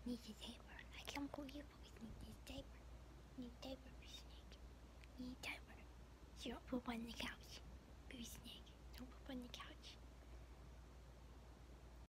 Need a diaper. I can't believe we need this diaper. Need diaper, snake. Need diaper. She don't poop on the couch.